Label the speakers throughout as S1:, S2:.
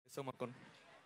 S1: សូមអរគុណ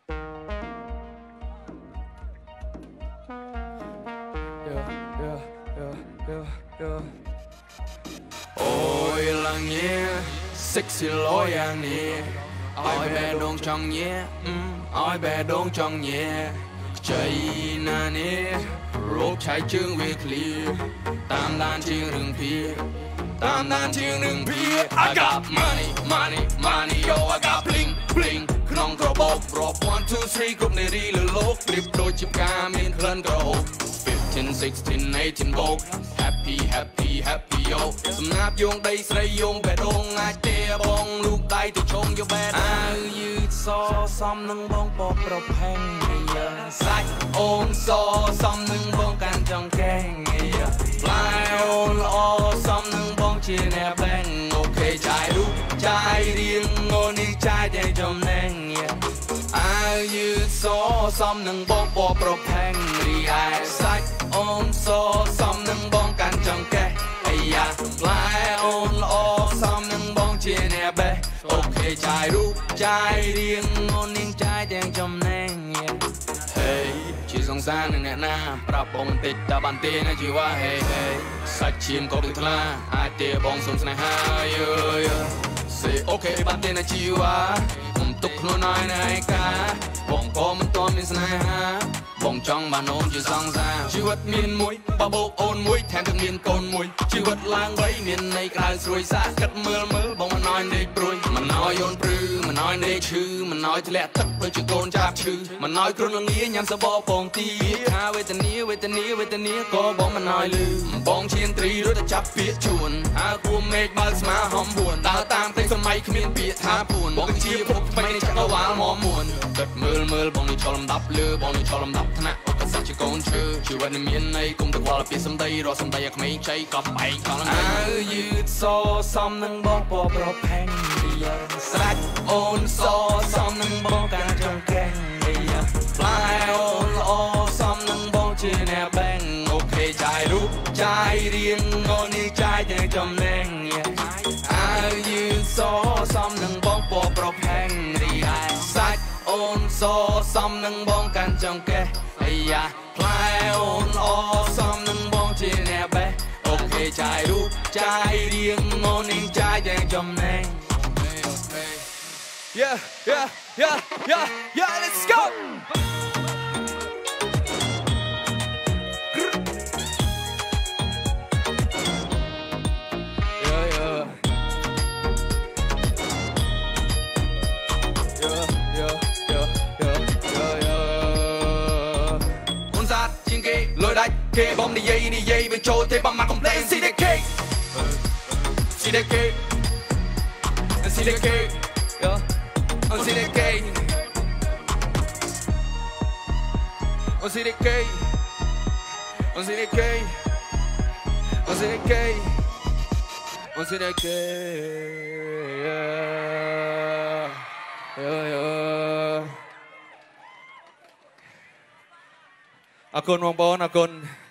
S1: អូយឡើងញ៉ែ sexy លយយ៉ាងនេះឲ្យបែដងចង់ញ៉ែឲ្យបែដងចង់ញ៉ែខ្ចីណានេះរូបឆៃជើងវាឃ្លៀតាមដានជាងរឿងភាតាមដានជាងរឿងភា I got money money money yo I got bling bling ក្នុងក្របោករាប់1 2 3គ្រប់នារីលើលោកប្រៀបដូចជាផ្កាមានក្លិនក្រអូប15 16 18 book happy happy happy yo សំណាបយងដីស្រីយងបេះដូងអាចទេបងលូកដៃទៅជុំយកបែអាវយឺតសសំនឹងបងបបប្រផេងសាច់អូនសសំនឹងបងកាន់ចង់កេងផ្លែអូនល្អសំនឹងបងជាអ្នកបែងអូខេចាយរូបចាយរៀងអូននេះចាយតែចំណេញអាវយឺតសសំនឹងបងបបប្រផេងរីឯសាច់អូនសសំនឹងបងកាន់ចង្កេះអាយ៉ាផ្លែអូនល្អសំនឹងបងជាអ្នកបេះអូខេចាយរូបចាយរៀងអូននាងចាយទាំងចំណេញហេជាសង្សារនឹងអ្នកណាប្រាប់បងបន្តិចតើបានទេណាជីវ៉ាហេហេសាច់ឈាមក៏ដូចថ្លាអាចទេបងសុំស្នេហាយឺសេអូខេបានទេណាជីវ៉ាខ្ញុំទុកខ្លួនឲ្យនៅឯកាបងក៏មិនទាន់មានស្នេហាបងចង់បានអូនជាសង្សារជីវិតមានមួយបបោកអូនមួយថែមទាំងមានកូនមួយជីវិតឡើងវ័យមានន័យក្រៅស្រួយសាគិតមើលបងមិនឲ្យដេកព្រួយមិនឲ្យអូនព្រឺមិនឲ្យដេកឈឺមិនឲ្យធ្លាក់ទឹកដូចជាកូនចាប់ឈឺមិនឲ្យគ្រុនលងាញ៉ាំសបោពងទីថាវេទនាក៏បងមិនឲ្យលឺបងឈានត្រីរត់តែចាប់ពាក្យជួនអើគួមេឃបើស្មាហំពួនដើរតាមតែសម័យគ្មានពាក្យថាពួនបងជាភពថ្មីនៃចក្រវាលមកមួនគិតមើលបងនេះឆ្លលំដាប់លឺបងនេះឆ្លលំដាប់ថ្នាក់ក៏សាច់ជាកូនឈើជីវិតមានន័យគុំទៅវល់ពីសំដីរកសំដីឲ្យក្មេងចៃក៏បែកក៏អើយឺតសសំនឹងបងបបប្រផេងស្រាច់អូនសសំនឹងបងកាន់ចង្កេះផ្លែអូនល្អសំនឹងបងជាអ្នកបែងអូខេចាយរូបចាយរៀងអូននេះចាយទាំងចំណេញអើយឺតសសំនឹងបងបបប្រផេងរីឯសាច់អូនសសំនឹងបងកាន់ចង្កេះអាយ៉ាផ្លែអូនល្អសំនឹងបងជាអ្នកបេះអូខេចាយរូបចាយរៀងអូននេះចាយទាំងចំណេញ Yeah, let's go! Muốn sát trên kia lôi đạch kê bom đi dây bên trôi thế bằng mặt không lên CDK CDK CDK yeah. On CDK On CDK On CDK On CDK On CDK Akun បងប្អូនអរគុណ